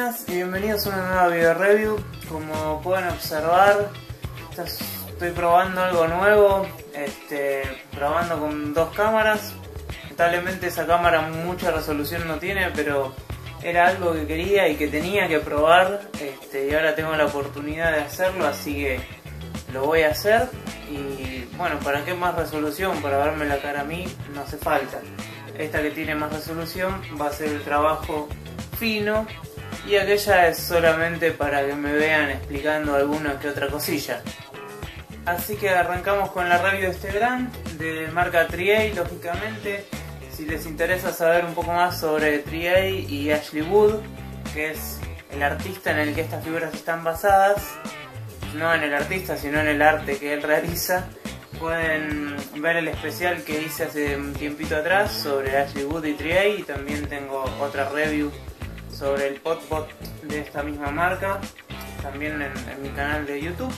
buenas y bienvenidos a una nueva video review. Como pueden observar, estoy probando algo nuevo, probando con dos cámaras. Lamentablemente esa cámara mucha resolución no tiene, pero era algo que quería y que tenía que probar, y ahora tengo la oportunidad de hacerlo, así que lo voy a hacer. Y bueno, ¿para qué más resolución? Para verme la cara a mí no hace falta. Esta que tiene más resolución va a ser el trabajo fino, y aquella es solamente para que me vean explicando alguna que otra cosilla. Así que arrancamos con la review de este Grant de marca 3A, lógicamente. Si les interesa saber un poco más sobre 3A y Ashley Wood, que es el artista en el que estas figuras están basadas, no en el artista sino en el arte que él realiza, pueden ver el especial que hice hace un tiempito atrás sobre Ashley Wood y 3A, y también tengo otra review sobre el Potbot de esta misma marca, también en mi canal de YouTube.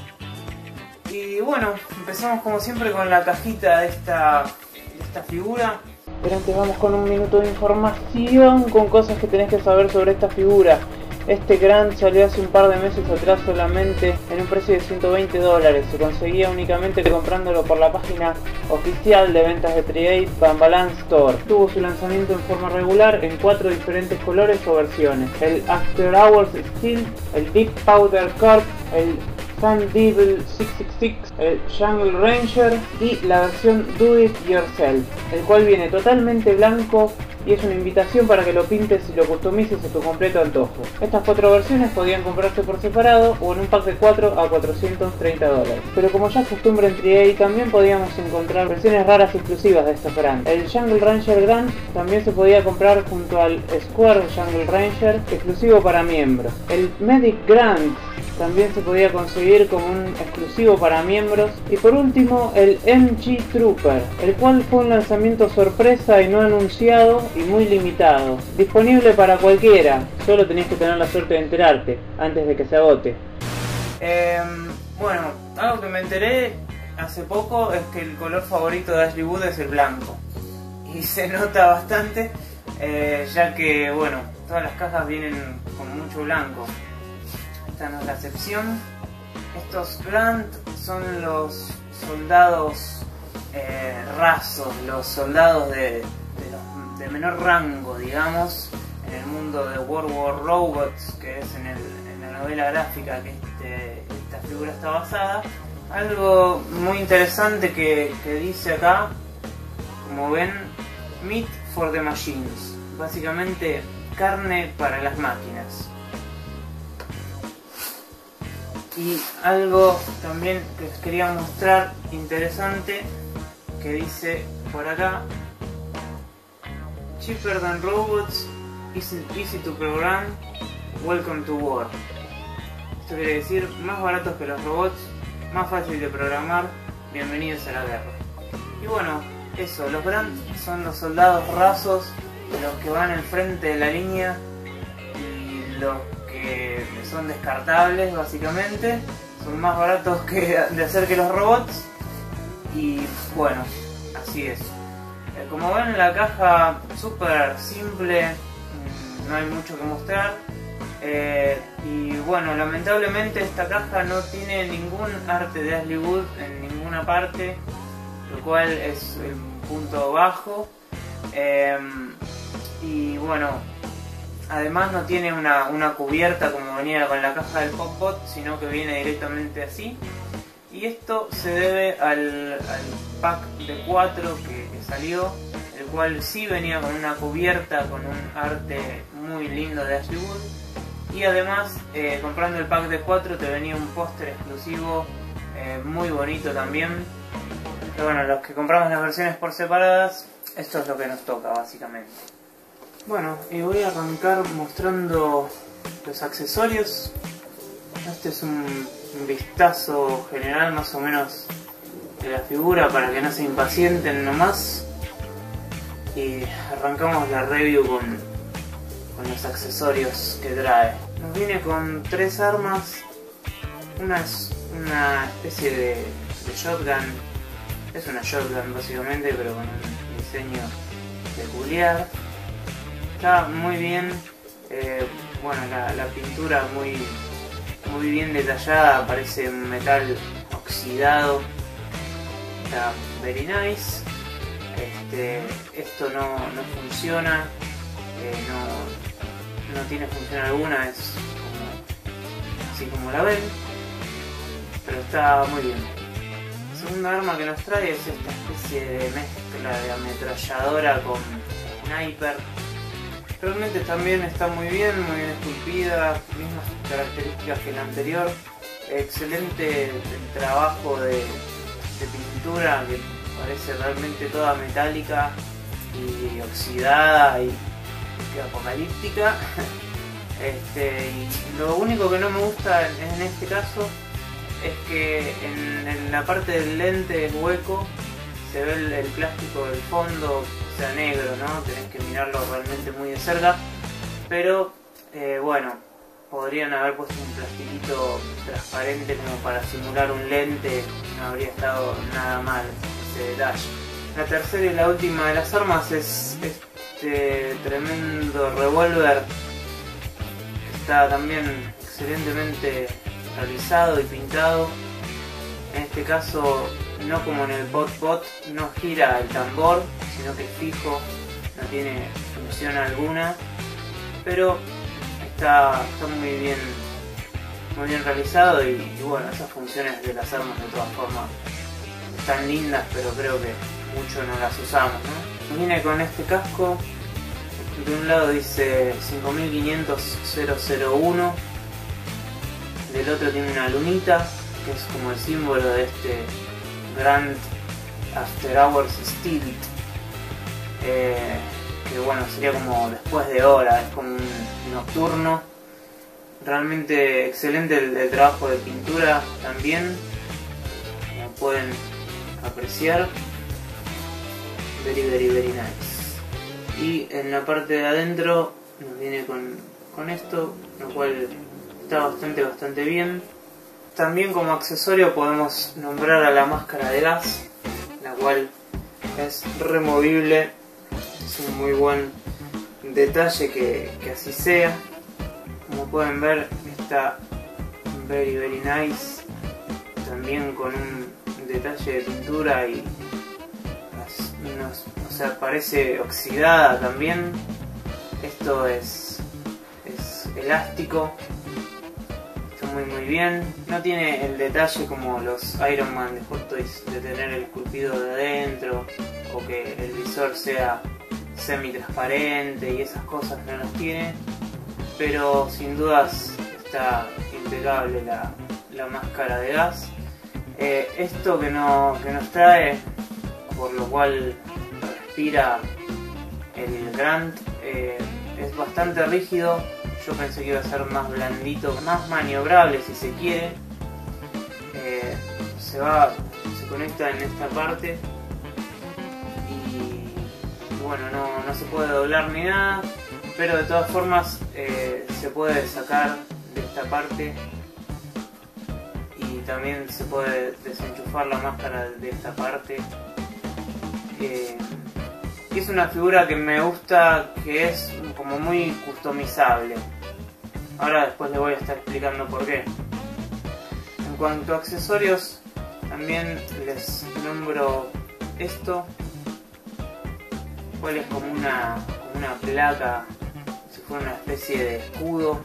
Y bueno, empezamos como siempre con la cajita de esta figura. Pero antes vamos con un minuto de información, con cosas que tenés que saber sobre esta figura. Este Grant salió hace un par de meses atrás solamente en un precio de $120. Se conseguía únicamente comprándolo por la página oficial de ventas de 3A, Van Balance Store. Tuvo su lanzamiento en forma regular en 4 diferentes colores o versiones: el After Hours Steel, el Deep Powder Corp, el Sun Devil 666, el Jungle Ranger y la versión Do It Yourself, el cual viene totalmente blanco y es una invitación para que lo pintes y lo customices a tu completo antojo. Estas 4 versiones podían comprarse por separado o en un pack de 4 a $430. Pero como ya es costumbre en 3A, también podíamos encontrar versiones raras y exclusivas de estos Grant. El Jungle Ranger Grant también se podía comprar junto al Square Jungle Ranger, exclusivo para miembros. El Medic Grant también se podía conseguir como un exclusivo para miembros. Y por último, el MG Trooper, el cual fue un lanzamiento sorpresa y no anunciado y muy limitado, disponible para cualquiera, solo tenías que tener la suerte de enterarte antes de que se agote. Bueno, algo que me enteré hace poco es que el color favorito de Ashley Wood es el blanco, y se nota bastante, ya que bueno, todas las cajas vienen con mucho blanco. Esta no es la excepción. Estos Grant son los soldados rasos, los soldados de menor rango, digamos, en el mundo de World War Robots, que es en la novela gráfica que esta figura está basada. Algo muy interesante que dice acá, como ven, Meat for the Machines, básicamente carne para las máquinas. Y algo también que les quería mostrar interesante, que dice por acá: Cheaper than robots, easy to program, welcome to war. Esto quiere decir más baratos que los robots, más fácil de programar, bienvenidos a la guerra. Y bueno, eso, los Grant son los soldados rasos, los que van al frente de la línea y los que son descartables, básicamente. Son más baratos de hacer que los robots, y bueno, así es. Como ven, la caja súper simple, no hay mucho que mostrar, y bueno, lamentablemente esta caja no tiene ningún arte de Ashley Wood en ninguna parte, lo cual es un punto bajo, y bueno, además no tiene una cubierta como venía con la caja del Potbot, sino que viene directamente así. Y esto se debe al pack de 4 que salió, el cual sí venía con una cubierta con un arte muy lindo de Ashley Wood. Y además, comprando el pack de 4 te venía un póster exclusivo muy bonito también. Pero bueno, los que compramos las versiones por separadas, esto es lo que nos toca básicamente. Bueno, y voy a arrancar mostrando los accesorios. Este es un vistazo general más o menos de la figura para que no se impacienten nomás. Y arrancamos la review con los accesorios que trae. Nos viene con 3 armas. Una es una especie de shotgun. Es una shotgun básicamente, pero con un diseño peculiar. Está muy bien bueno, la pintura muy bien detallada, parece un metal oxidado. Está very nice. Esto no funciona, no tiene función alguna, es así como la ven, pero está muy bien. La segunda arma que nos trae es esta especie de mezcla de ametralladora con sniper. Realmente también está muy bien esculpida, mismas características que la anterior. Excelente el trabajo de pintura, que parece realmente toda metálica y oxidada y apocalíptica. Y lo único que no me gusta en este caso es que en la parte del lente es hueco, se ve el plástico del fondo, o sea, negro, ¿no? Tenés que mirarlo realmente muy de cerca, pero bueno, podrían haber puesto un plastiquito transparente como para simular un lente, no habría estado nada mal ese detalle. La tercera y la última de las armas es este tremendo revólver, que está también excelentemente realizado y pintado. En este caso, no como en el Pot, no gira el tambor, sino que es fijo, no tiene función alguna, pero está muy bien realizado y bueno, esas funciones de las armas de todas formas están lindas, pero creo que mucho no las usamos, ¿no? Viene con este casco, de un lado dice 5500-001, del otro tiene una lunita, que es como el símbolo de este Grand After Hours Stilt, que bueno, sería como después de hora, es como un nocturno. Realmente excelente el trabajo de pintura también, como pueden apreciar. Very nice. Y en la parte de adentro nos viene con esto, lo cual está bastante bien. También como accesorio podemos nombrar a la máscara de gas, la cual es removible. Es un muy buen detalle que así sea. Como pueden ver, está very nice, también con un detalle de pintura y o sea, parece oxidada también. Esto es elástico, está muy bien. No tiene el detalle como los Iron Man de Hot Toys, de tener el esculpido de adentro o que el visor sea semi transparente y esas cosas, no los tiene, pero sin dudas está impecable la máscara de gas. Esto que nos trae, por lo cual respira el Grand, es bastante rígido. Yo pensé que iba a ser más blandito, más maniobrable si se quiere. Se conecta en esta parte y bueno, no se puede doblar ni nada, pero de todas formas se puede sacar de esta parte y también se puede desenchufar la máscara de esta parte. Es una figura que me gusta, que es como muy customizable. Ahora después les voy a estar explicando por qué. En cuanto a accesorios, también les nombro esto, cual es como una placa, si fuera una especie de escudo.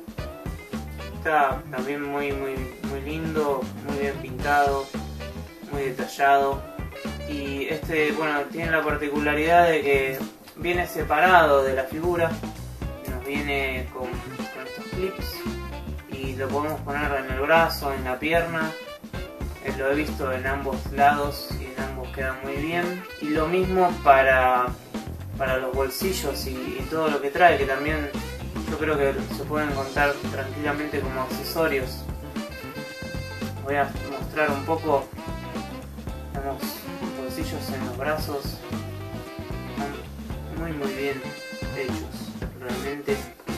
Está también muy lindo, muy bien pintado, muy detallado. Y bueno, tiene la particularidad de que viene separado de la figura, nos viene con estos clips y lo podemos poner en el brazo, en la pierna. Lo he visto en ambos lados y en ambos queda muy bien. Y lo mismo para los bolsillos y todo lo que trae, que también yo creo que se pueden contar tranquilamente como accesorios. Voy a mostrar un poco. Tenemos bolsillos en los brazos, están muy bien hechos, realmente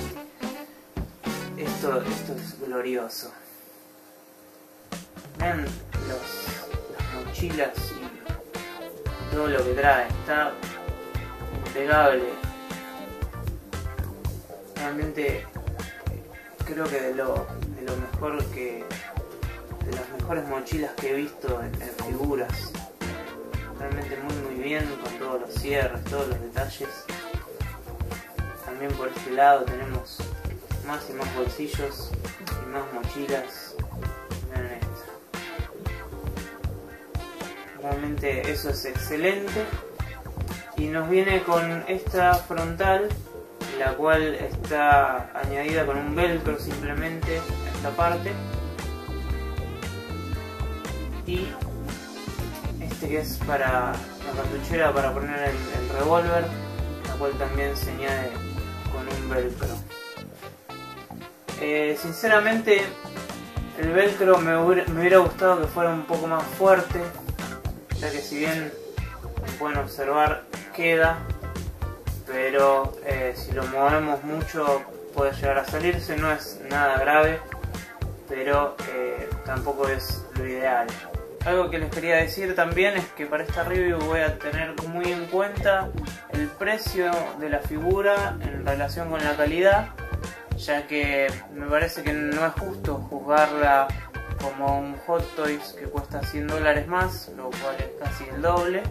esto es glorioso. Vean las mochilas y todo lo que trae, está impecable, realmente creo que de lo mejor que... de las mejores mochilas que he visto en figuras. Realmente muy bien, con todos los cierres, todos los detalles. También por este lado tenemos más y más bolsillos y más mochilas. Miren esta. Realmente eso es excelente. Y nos viene con esta frontal, la cual está añadida con un velcro simplemente a esta parte. Y este que es para la cartuchera para poner el revólver, la cual también se añade con un velcro. Sinceramente el velcro me hubiera gustado que fuera un poco más fuerte, ya que si bien pueden observar queda, pero si lo movemos mucho puede llegar a salirse. No es nada grave, pero tampoco es lo ideal. Algo que les quería decir también es que para esta review voy a tener muy en cuenta el precio de la figura en relación con la calidad, ya que me parece que no es justo juzgarla como un Hot Toys que cuesta $100 más, lo cual es casi el doble.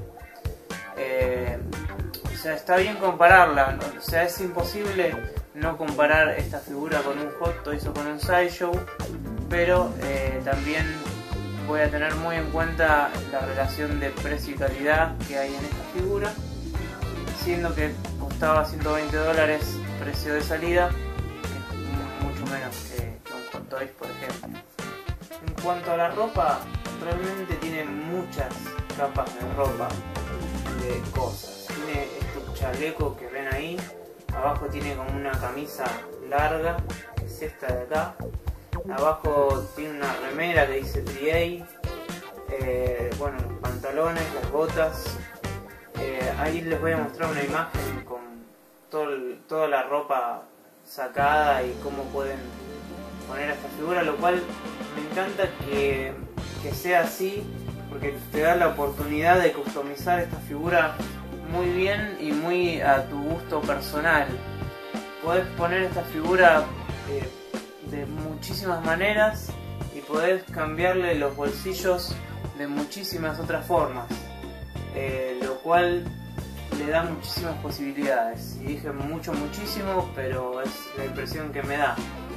O sea, está bien compararla, o sea, es imposible no comparar esta figura con un Hot Toys o con un Sideshow, pero también voy a tener muy en cuenta la relación de precio y calidad que hay en esta figura, siendo que costaba $120 precio de salida, que es mucho menos que un Hot Toys, por ejemplo. En cuanto a la ropa, realmente tiene muchas capas de ropa, de cosas. Tiene este chaleco que ven ahí, abajo tiene como una camisa larga, que es esta de acá. Abajo tiene una remera que dice 3A, bueno, los pantalones, las botas. Ahí les voy a mostrar una imagen con toda la ropa sacada y cómo pueden poner esta figura, lo cual me encanta que sea así, porque te da la oportunidad de customizar esta figura muy bien y muy a tu gusto personal. Podés poner esta figura de muchísimas maneras y podés cambiarle los bolsillos de muchísimas otras formas, lo cual le da muchísimas posibilidades. Y dije muchísimo, pero es la impresión que me da.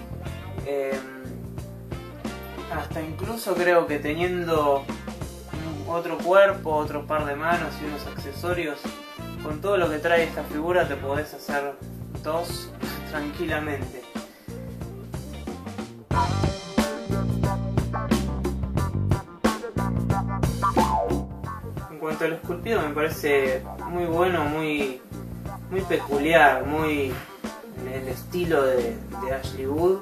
Hasta incluso creo que teniendo otro cuerpo, otro par de manos y unos accesorios, con todo lo que trae esta figura te podés hacer dos tranquilamente. En cuanto al esculpido, me parece muy bueno, muy peculiar, muy en el estilo de Ashley Wood.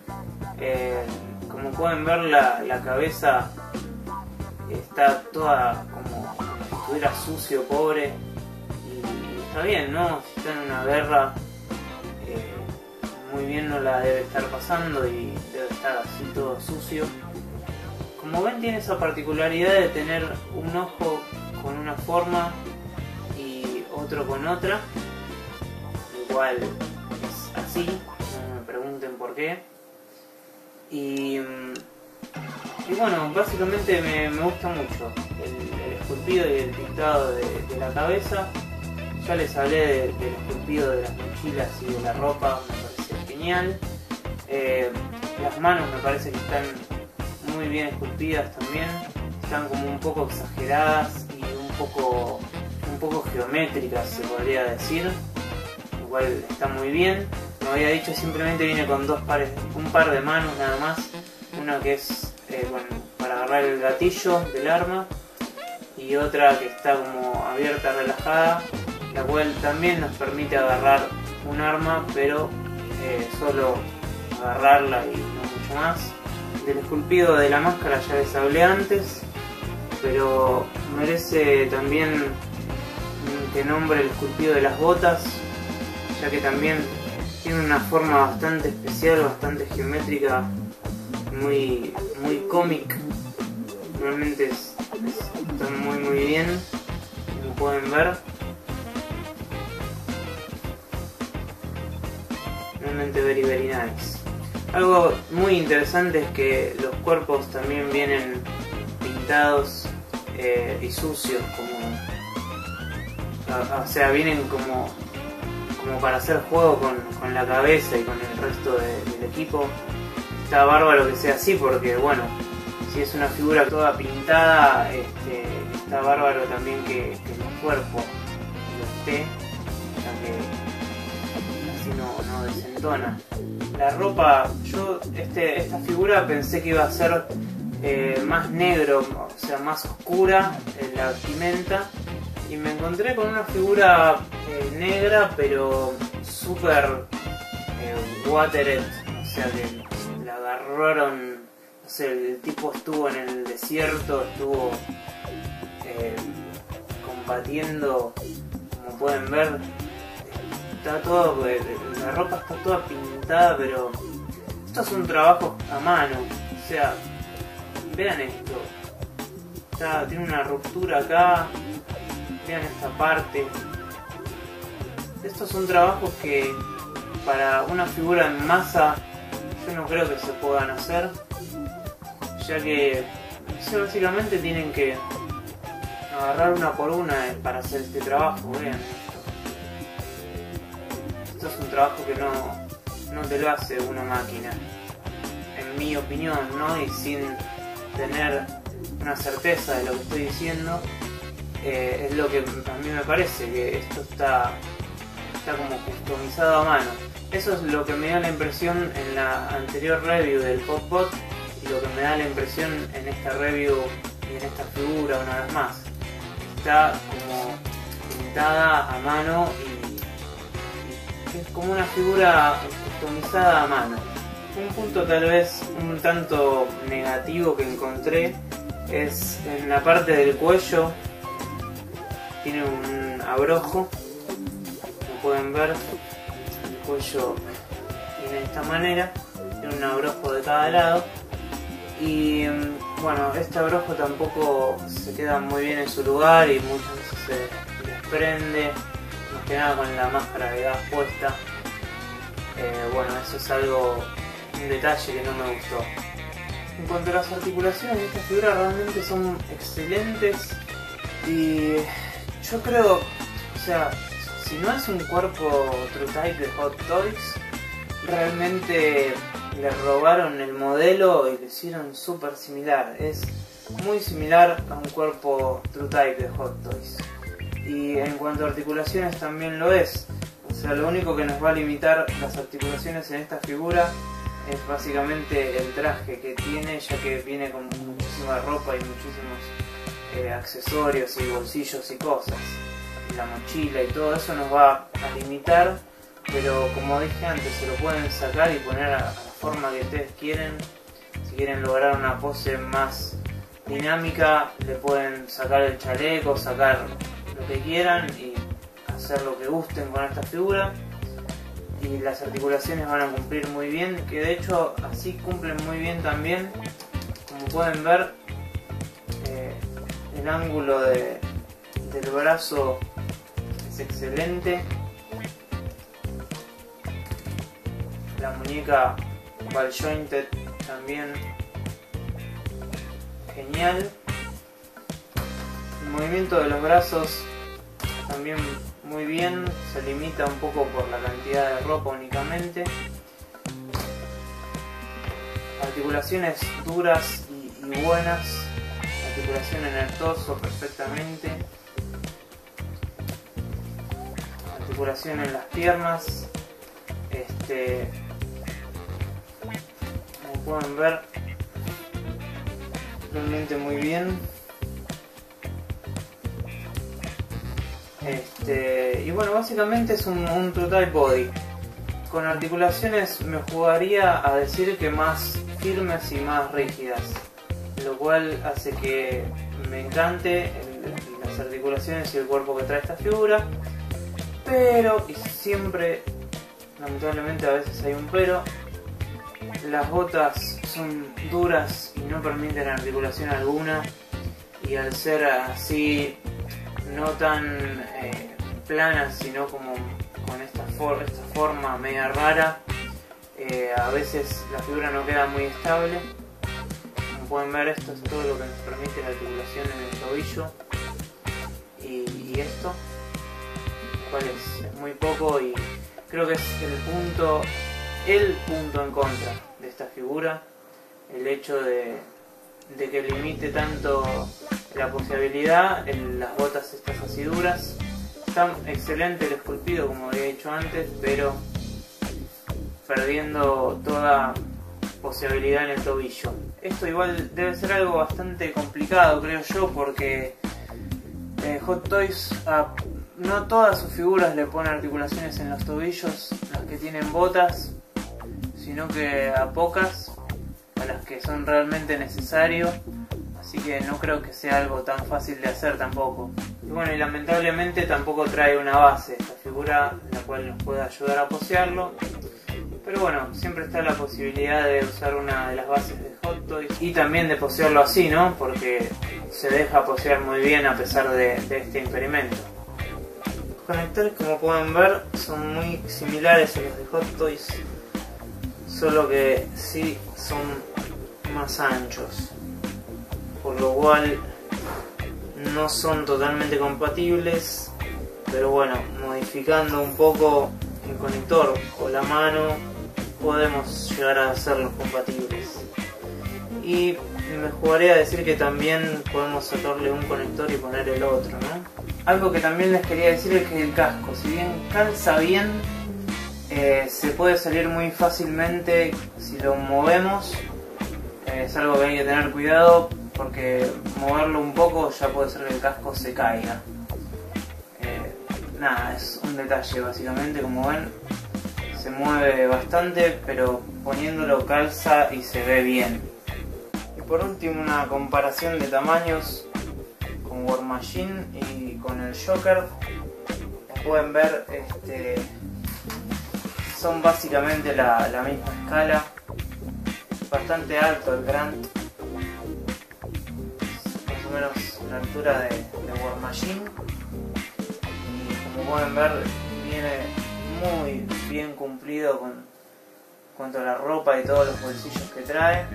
Como pueden ver, la cabeza está toda como si estuviera sucio, pobre, y está bien, ¿no? Si está en una guerra, muy bien no la debe estar pasando y debe estar así todo sucio. Como ven, tiene esa particularidad de tener un ojo con una forma y otro con otra, igual es así, no me pregunten por qué. Y bueno, básicamente me gusta mucho el esculpido y el pintado de la cabeza. Ya les hablé del esculpido de las mochilas y de la ropa, me parece genial. Las manos me parece que están muy bien esculpidas también, están como un poco exageradas y un poco geométricas, se podría decir, lo cual está muy bien. Como había dicho, simplemente viene con un par de manos nada más, una que es para agarrar el gatillo del arma y otra que está como abierta, relajada, la cual también nos permite agarrar un arma, pero solo agarrarla y no mucho más. Del esculpido de la máscara ya les hablé antes, pero merece también que nombre el esculpido de las botas, ya que también tiene una forma bastante especial, bastante geométrica, muy cómic. Realmente está muy bien, como pueden ver. Realmente very nice. Algo muy interesante es que los cuerpos también vienen pintados y sucios, o sea, vienen como para hacer juego con la cabeza y con el resto del equipo. Está bárbaro que sea así porque, bueno, si es una figura toda pintada, está bárbaro también que el cuerpo lo esté, ya que así no desentona. La ropa, yo esta figura pensé que iba a ser más negro, o sea, más oscura la vestimenta, y me encontré con una figura negra pero súper watered, o sea que la agarraron, no sé, el tipo estuvo en el desierto, estuvo combatiendo, como pueden ver, está todo, la ropa está toda pintada, pero estos son trabajos a mano, o sea, vean esto, tiene una ruptura acá, vean esta parte. Estos son trabajos que para una figura en masa yo no creo que se puedan hacer, ya que básicamente tienen que agarrar una por una para hacer este trabajo. Vean esto es un trabajo que no te lo hace una máquina, en mi opinión, ¿no? Y sin tener una certeza de lo que estoy diciendo, es lo que a mí me parece, que esto está como customizado a mano. Eso es lo que me da la impresión en la anterior review del Popbot y lo que me da la impresión en esta review y en esta figura una vez más. Está como pintada a mano y es como una figura customizada a mano. Un punto tal vez un tanto negativo que encontré es en la parte del cuello. Tiene un abrojo, como pueden ver, el cuello tiene de esta manera, tiene un abrojo de cada lado y bueno, este abrojo tampoco se queda muy bien en su lugar y muchas veces se desprende, más que nada con la máscara de gas puesta. Bueno, eso es un detalle que no me gustó. En cuanto a las articulaciones de esta figura, realmente son excelentes y yo creo, o sea, si no es un cuerpo True Type de Hot Toys, realmente le robaron el modelo y lo hicieron súper similar. Es muy similar a un cuerpo True Type de Hot Toys. Y en cuanto a articulaciones también lo es. O sea, lo único que nos va a limitar las articulaciones en esta figura es básicamente el traje que tiene, ya que viene con muchísima ropa y muchísimos accesorios y bolsillos y cosas, la mochila y todo eso nos va a limitar, pero como dije antes, se lo pueden sacar y poner a la forma que ustedes quieren. Si quieren lograr una pose más dinámica, le pueden sacar el chaleco, sacar lo que quieran y hacer lo que gusten con esta figura, y las articulaciones van a cumplir muy bien, que de hecho así cumplen muy bien también, como pueden ver. El ángulo del brazo es excelente, la muñeca ball jointed también genial, el movimiento de los brazos también muy bien, se limita un poco por la cantidad de ropa únicamente, articulaciones duras y buenas, articulación en el torso perfectamente, articulación en las piernas, como pueden ver, realmente muy bien. Y bueno, básicamente es un True Type Body. Con articulaciones me jugaría a decir que más firmes y más rígidas, lo cual hace que me encante las articulaciones y el cuerpo que trae esta figura, pero, y siempre, lamentablemente a veces hay un pero, las botas son duras y no permiten articulación alguna, y al ser así no tan planas, sino como con esta forma media rara, a veces la figura no queda muy estable. Como pueden ver, esto es todo lo que nos permite la articulación en el tobillo y esto, cual es muy poco, y creo que es el punto en contra de esta figura, el hecho de que limite tanto la poseabilidad en las botas estas así duras. Está excelente el esculpido, como había dicho antes, pero perdiendo toda poseabilidad en el tobillo. Esto igual debe ser algo bastante complicado, creo yo, porque Hot Toys no todas sus figuras le ponen articulaciones en los tobillos, las que tienen botas, sino que a pocas, a las que son realmente necesarios. Así que no creo que sea algo tan fácil de hacer tampoco. Y bueno, y lamentablemente tampoco trae una base esta figura, la cual nos puede ayudar a posearlo. Pero bueno, siempre está la posibilidad de usar una de las bases de Hot Toys y también de posearlo así, ¿no? Porque se deja posear muy bien a pesar de este impedimento. Los conectores, como pueden ver, son muy similares a los de Hot Toys, solo que sí son más anchos, por lo cual no son totalmente compatibles, pero bueno, modificando un poco el conector o la mano podemos llegar a hacerlos compatibles. Y me jugaría a decir que también podemos sacarle un conector y poner el otro, ¿no? Algo que también les quería decir es que el casco, si bien calza bien, se puede salir muy fácilmente si lo movemos. Es algo que hay que tener cuidado, porque moverlo un poco ya puede ser que el casco se caiga. Nada, es un detalle básicamente, como ven se mueve bastante, pero poniéndolo calza y se ve bien. Y por último, una comparación de tamaños con War Machine y con el Joker. Como pueden ver, son básicamente la misma escala. Bastante alto el Grant, más o menos la altura de War Machine, y como pueden ver viene muy bien cumplido con cuanto a la ropa y todos los bolsillos que trae.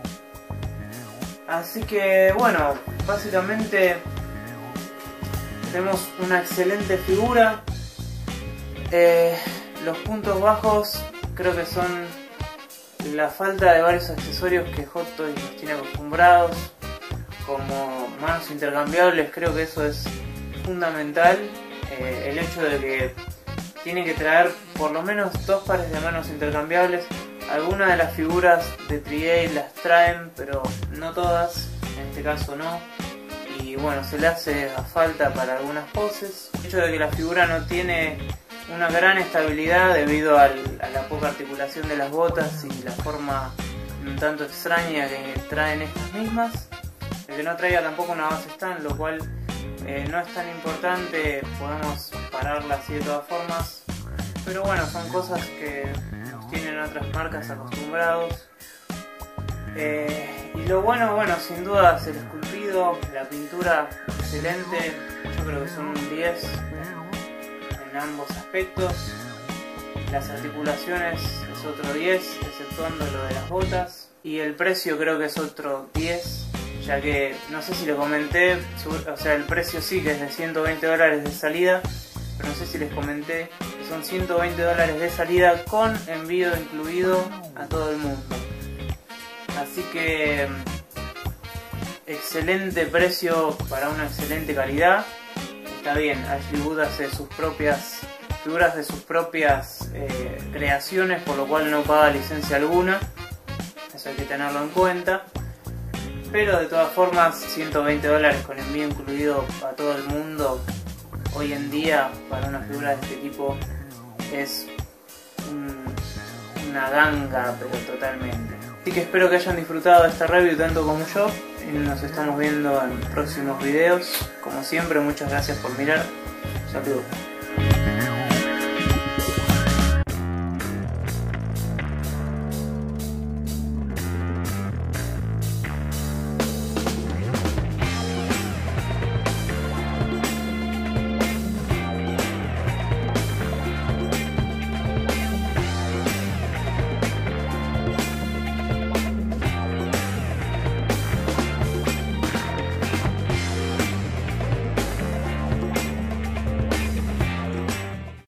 Así que bueno, básicamente tenemos una excelente figura. Los puntos bajos creo que son la falta de varios accesorios que Hot Toys nos tiene acostumbrados, como manos intercambiables. Creo que eso es fundamental, el hecho de que tiene que traer por lo menos 2 pares de manos intercambiables. Algunas de las figuras de Trigale las traen, pero no todas, en este caso no. Y bueno, se le hace falta para algunas poses. El hecho de que la figura no tiene una gran estabilidad debido a la poca articulación de las botas y la forma un tanto extraña que traen estas mismas. El que no traiga tampoco una base stand, lo cual no es tan importante, podemos pararla así de todas formas. Pero bueno, son cosas que nos tienen otras marcas acostumbrados. Y lo bueno, sin duda es el esculpido, la pintura excelente. Yo creo que son un 10 en ambos aspectos. Las articulaciones es otro 10, exceptuando lo de las botas. Y el precio creo que es otro 10, ya que no sé si les comenté, o sea, el precio sí que es de $120 de salida, pero no sé si les comenté que son $120 de salida con envío incluido a todo el mundo. Así que excelente precio para una excelente calidad. Está bien, Ashley Wood hace sus propias figuras de sus propias creaciones, por lo cual no paga licencia alguna, eso hay que tenerlo en cuenta. Pero de todas formas, $120 con envío incluido a todo el mundo hoy en día para una figura de este tipo es una ganga, pero totalmente. Así que espero que hayan disfrutado de esta review tanto como yo, y nos estamos viendo en próximos videos. Como siempre, muchas gracias por mirar. Saludos.